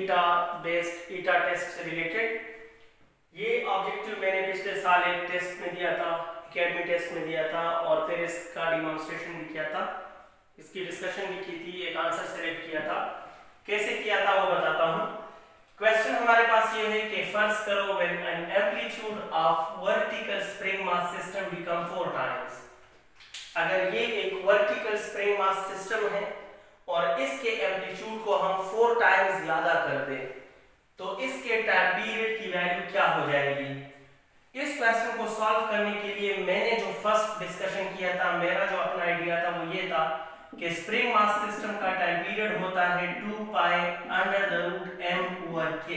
ईटा based ईटा test से related. ये ऑब्जेक्टिव मैंने पिछले साल एक टेस्ट में दिया था, एकेडमी टेस्ट में दिया था और फिर इसका डिमॉन्स्ट्रेशन भी किया था, इसकी डिस्कशन भी की थी, एक आंसर सेलेक्ट किया था। कैसे किया था वो बताता हूँ। क्वेश्चन हमारे पास ये है कि फर्ज करो when an amplitude of vertical spring mass system become 4 times. अगर ये एक वर्टिकल स्प्रिंग मास सिस्टम है और इसके एम्पलीट्यूड को हम 4 टाइम्स ज्यादा कर दें तो इसके टाइम पीरियड की वैल्यू क्या हो जाएगी। इस क्वेश्चन को सॉल्व करने के लिए मैंने जो फर्स्ट डिस्कशन किया था, मेरा जो अपना आइडिया था वो ये था कि स्प्रिंग मास सिस्टम का टाइम पीरियड होता है 2 pi under the root m over k।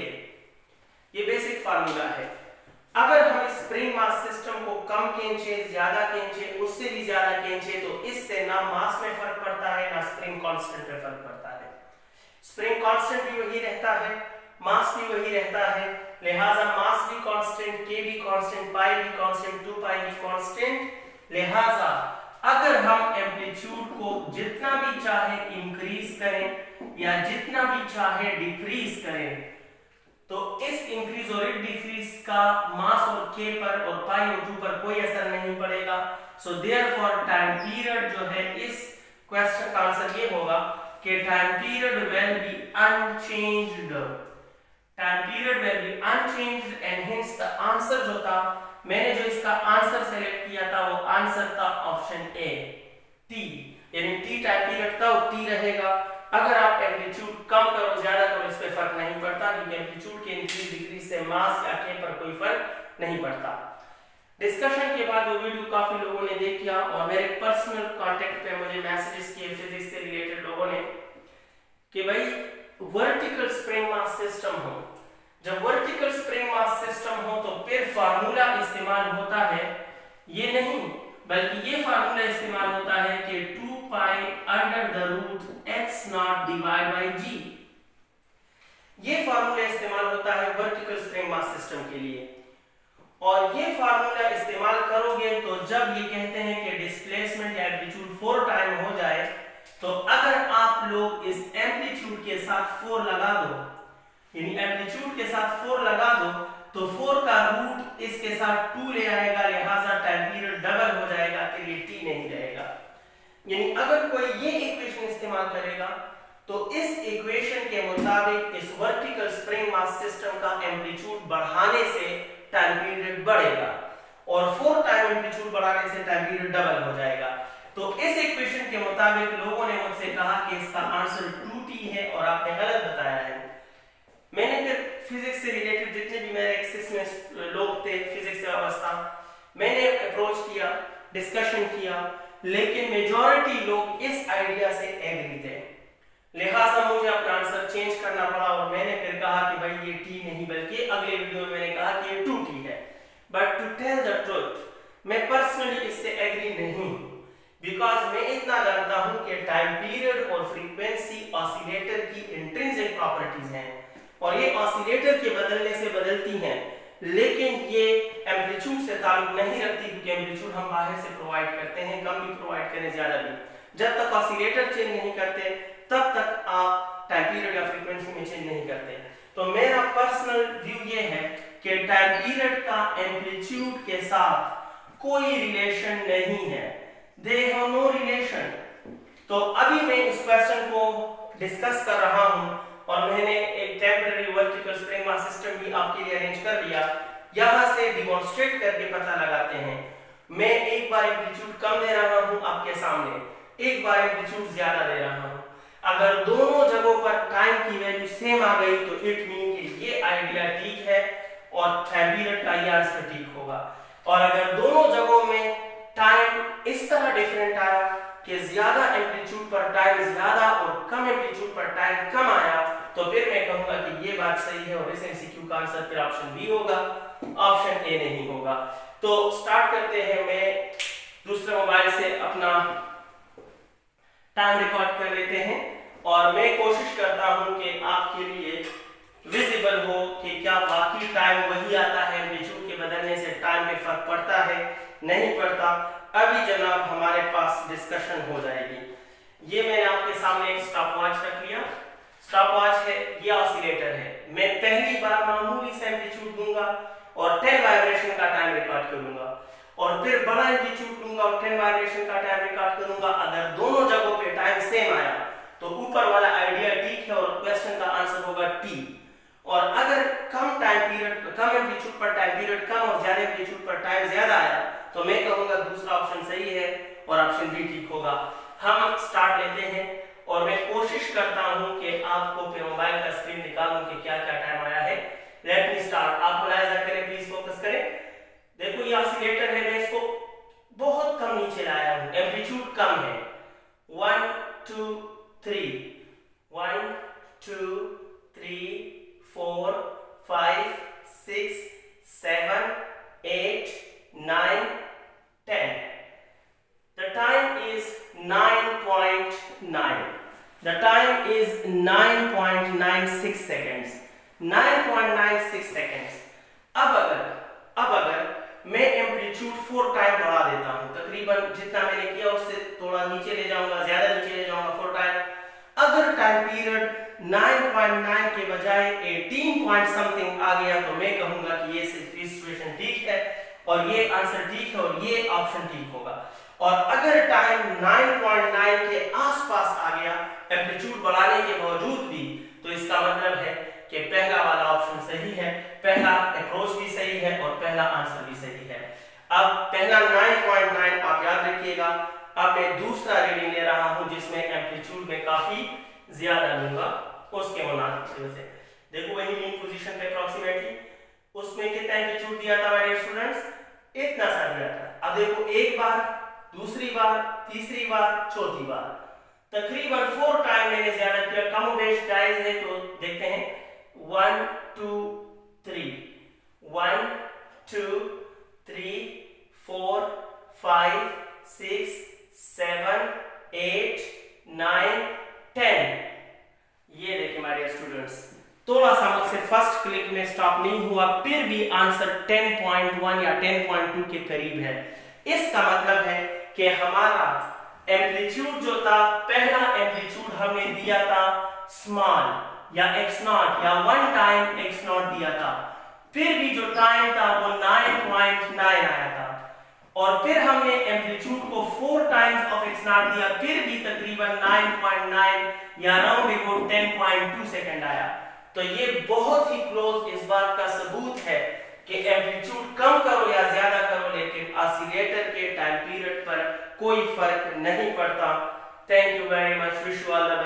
ये बेसिक फार्मूला है। अगर हम स्प्रिंग मास सिस्टम को कम खींचे, ज्यादा खींचे, उससे भी ज्यादा खींचे तो इससे ना मास में फर्क पड़ता है ना स्प्रिंग कांस्टेंट में फर्क पड़ता है। स्प्रिंग कांस्टेंट भी वही रहता है, मास भी वही रहता है, लिहाजा मास भी कांस्टेंट, k भी कांस्टेंट, पाई भी कांस्टेंट, 2 पाई भी कांस्टेंट। लिहाजा अगर हम एम्पलीट्यूड को जितना भी चाहे इंक्रीज करें या जितना भी चाहे डिक्रीज करें तो इस इंक्रीज और डिक्रीज का मास और k पर और पाई और 2 पर कोई असर नहीं पड़ेगा। सो देयरफॉर टाइम पीरियड जो है इस क्वेश्चन का आंसर ये होगा कि time period will be unchanged. Time period will be unchanged and hence the answer जो था, मैंने जो इसका आंसर सेलेक्ट किया था वो आंसर था ऑप्शन ए, टी। यानी टी टाइम पीरियड था और टी रहेगा। अगर आप एम्पलीट्यूड कम करो, ज्यादा करो, इस पे फर्क नहीं पड़ता क्योंकि एम्पलीट्यूड के इंक्रीज डिक्रीज से मास या k पर कोई फर्क नहीं पड़ता। डिस्कशन के बाद वो वीडियो काफी लोगों ने देख लिया और मेरे पर्सनल कांटेक्ट पे मुझे मैसेजेस किए फिजिक्स से रिलेटेड लोगों ने कि भाई वर्टिकल स्प्रिंग मास सिस्टम हो, जब वर्टिकल स्प्रिंग मास सिस्टम हो तो फिर फार्मूला इस्तेमाल होता है, ये नहीं बल्कि ये फार्मूला इस्तेमाल होता है कि 2 pi under the root x not divide by g। ये फार्मूला इस्तेमाल होता है वर्टिकल स्प्रिंग मास सिस्टम के लिए। और ये फार्मूला इस्तेमाल करोगे तो जब ये कहते हैं कि डिस्प्लेसमेंट या एम्पलीट्यूड 4 टाइम हो जाए तो अगर आप लोग इस एम्पलीट्यूड के साथ 4 लगा दो, यानी एम्पलीट्यूड के साथ 4 लगा दो तो 4 का रूट इसके साथ 2 ले आएगा, लिहाजा टाइम पीरियड डबल हो जाएगा, फिर ये t नहीं रहेगा। यानी अगर कोई ये इक्वेशन इस्तेमाल करेगा तो इस इक्वेशन के मुताबिक इस वर्टिकल स्प्रिंग मास सिस्टम का एम्पलीट्यूड बढ़ाने से टाइम पीरियड बढ़ेगा और 4 टाइम एम्पलीट्यूड बढ़ाने से टाइम पीरियड डबल हो जाएगा। तो इस इक्वेशन के मुताबिक लोगों ने मुझसे कहा कि इसका आंसर 2t है और आपने गलत बताया है। मैंने फिर फिजिक्स से रिलेटेड जितने भी मेरे एक्सेस में लोग थे फिजिक्स से वाबस्ता, मैंने अप्रोच किया, डिस्कशन किया, लेकिन मेजॉरिटी लोग इस आइडिया से एग्री थे। लिहाजा मुझे अपना आंसर चेंज करना पड़ा और मैंने फिर कहा कि भाई ये t नहीं बल्कि अगले वीडियो में मैंने कहा कि ये 2t है। But to tell the truth मैं पर्सनली इससे एग्री नहीं हूं, बिकॉज मैं इतना जानता हूं कि टाइम पीरियड और फ्रीक्वेंसी ऑसिलेटर की इंट्रिंसिक प्रॉपर्टीज हैं और ये ऑसिलेटर के बदलने से बदलती हैं, लेकिन ये एम्पलीट्यूड से ताल्लुक नहीं रखती क्योंकि एम्पलीट्यूड हम बाहर से प्रोवाइड करते हैं, कम भी प्रोवाइड करें ज्यादा भी। जब तक ऑसिलेटर चेंज नहीं करते तब तक आप टाइम पीरियड या फ्रीक्वेंसी में चेंज नहीं करते। तो मेरा पर्सनल व्यू ये है कि टाइम पीरियड का एम्पलीट्यूड के साथ कोई रिलेशन नहीं है, दे हैव नो रिलेशन। तो अभी मैं इस क्वेश्चन को डिस्कस कर रहा हूं और मैंने एक temporary vertical spring mass system भी आपके लिए अरेंज कर लिया। यहां से डिमॉन्स्ट्रेट करके पता लगाते हैं। मैं एक बार एम्पलीट्यूड कम दे रहा हूं आपके सामने, एक बार एम्पलीट्यूड ज्यादा दे रहा हूं। अगर दोनों जगहों पर टाइम की वैल्यू सेम आ गई तो इट मीन कि ये आइडिया ठीक है और टाइम पीरियड का ये आंसर ठीक होगा। और अगर दोनों जगहों में टाइम इस तरह डिफरेंट आया कि ज्यादा एम्पलीट्यूड पर टाइम ज्यादा और कम एम्पलीट्यूड पर टाइम कम आया तो फिर मैं कहूंगा कि ये बात सही है और इस एमसीक्यू का आंसर फिर ऑप्शन बी होगा, ऑप्शन ए नहीं होगा। तो स्टार्ट करते हैं। मैं दूसरे मोबाइल से अपना टाइम रिकॉर्ड कर लेते हैं और मैं कोशिश करता हूं कि आपके लिए विजिबल हो कि क्या बाकी टाइम वही आता है, एम्पलीट्यूड के बदलने से टाइम में फर्क पड़ता है नहीं पड़ता। अभी जनाब हमारे पास डिस्कशन हो जाएगी। ये मैंने आपके सामने एक स्टॉपवॉच रख लिया। स्टॉपवॉच है, ये ऑसिलेटर है। मैं पहली बार मामूली सा एम्पलीट्यूड दूंगा और 10 वाइब्रेशन का टाइम रिकॉर्ड करूंगा, और फिर बड़ा एम्पलीट्यूड दूंगा और 10 वाइब्रेशन का टाइम रिकॉर्ड करूंगा। अगर दोनों जगहों पे टाइम सेम आया तो ऊपर वाला आइडिया ठीक है और क्वेश्चन का आंसर होगा टी। और अगर कम टाइम पीरियड, कम एम्पलीट्यूड पर टाइम पीरियड कम और ज्यादा एम्पलीट्यूड पर टाइम ज्यादा आया तो मैं कहूंगा दूसरा ऑप्शन सही है और ऑप्शन बी ठीक होगा। हम स्टार्ट लेते हैं और मैं कोशिश करता हूं कि आपको पे मोबाइल का स्क्रीन निकालूं कि क्या क्या टाइम आया है। Let me start. आप मुलाहिजा करें, प्लीज फोकस करें। देखो ये ऑसिलेटर है, मैं इसको बहुत कम नीचे लाया हूं, एम्पलीट्यूड कम है। 1 2 3 1 2 3 4 5 6 7 8 9 10. The time is 9.9. The time is 9.96 seconds. 9.96 seconds. अब अगर मैं एम्पलीट्यूड 4 टाइम बढ़ा देता हूं, तकरीबन जितना मैंने किया उससे थोड़ा नीचे ले जाऊंगा, ज्यादा नीचे ले जाऊंगा 4 टाइम। अगर टाइम पीरियड 9.9 के बजाय 18 पॉइंट समथिंग आ गया तो मैं कहूंगा कि ये सिचुएशन ठीक है और ये आंसर ठीक है और ये ऑप्शन ठीक होगा। और अगर टाइम 9.9 के आसपास आ गया एम्पलीट्यूड बढ़ाने के बावजूद भी, तो इसका मतलब है कि पहला वाला ऑप्शन सही है, पहला अप्रोच भी सही है और पहला आंसर भी सही है। अब पहला 9.9 आप याद रखिएगा। अब मैं दूसरा रीडिंग ले रहा हूं जिसमें एम्पलीट्यूड में काफी ज्यादा लूंगा उसके मुनासिब से। देखो वही मीन पोजीशन पे अप्रॉक्सीमेटली उसमें कितना एम्पलीट्यूड दिया था मेरे स्टूडेंट्स, इतना सा दिया था। अब देखो एक बार, दूसरी बार, तीसरी बार, चौथी बार, तकरीबन 4 टाइम मैंने ज्यादा किया। कम बेश जायज है तो देखते हैं। 1 2 3 1 2 3 4 5 6 7 8 9 10। ये देखिए हमारे स्टूडेंट्स, थोड़ा सा मुझसे फर्स्ट क्लिक में स्टॉप नहीं हुआ, फिर भी आंसर 10.1 या 10.2 के करीब है। इसका मतलब है कि हमारा एम्पलीट्यूड जो था, पहला एम्पलीट्यूड हमने दिया था स्मॉल या x0 या 1 टाइम x0 दिया था, फिर भी जो टाइम था वो 9.9 आया था। और फिर हमने एम्पलीट्यूड को 4 टाइम्स ऑफ x0 दिया, फिर भी तकरीबन 9.9 या अराउंड अबाउट 10.2 सेकंड आया। तो ये बहुत ही क्लोज इस बात का सबूत है कि एम्पलीट्यूड कम करो या ज्यादा करो, लेकिन ऑसिलेटर के टाइम पीरियड पर कोई फर्क नहीं पड़ता। Thank you very much, wish you all the